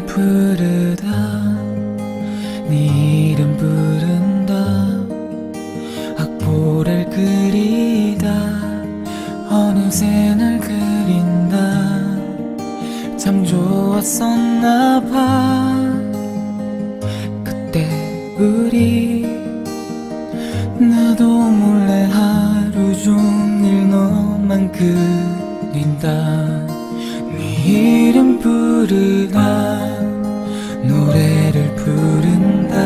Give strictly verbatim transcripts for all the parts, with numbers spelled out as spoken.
부르다 네 이름 부른다 악보를 그리다 어느새 날 그린다 참 좋았었나봐 그때 우리 나도 몰래 하루 종일 너만 그린다 네 이름 부르다 노래를 부른다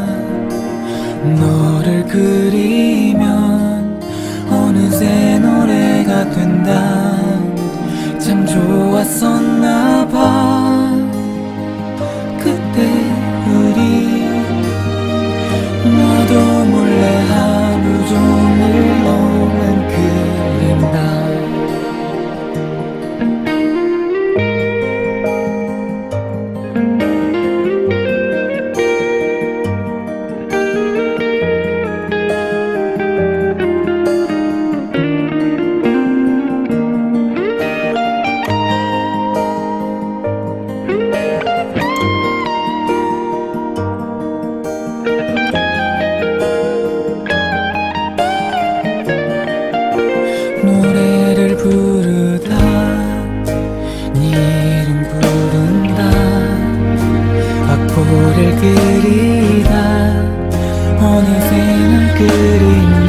너를 그리면 어느새 노래가 된다 참 좋았었나봐 그때 우리 나도 몰래 하루 종일 너만 그린다 노래를 부르다 네 이름 부른다 악보를 그리다 어느새 날 그린다